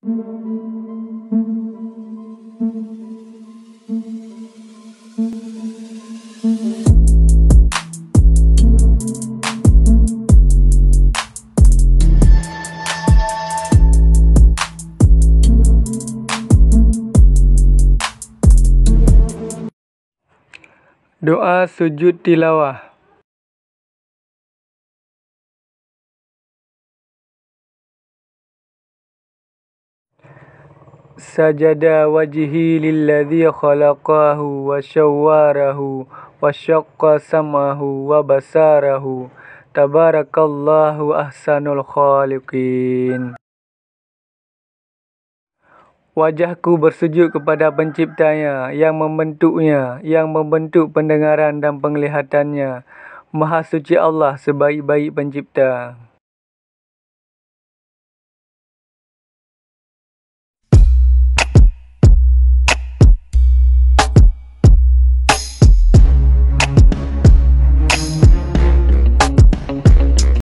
Doa sujud tilawah. Sajada wajhi lilladzi khalaqahu wa syawwarahu wa syaqqa sam'ahu wa basarahu. Tabarakallahu ahsanul khaliqin. Wajahku bersujud kepada penciptanya, yang membentuknya, yang membentuk pendengaran dan penglihatannya. Maha suci Allah sebaik-baik pencipta.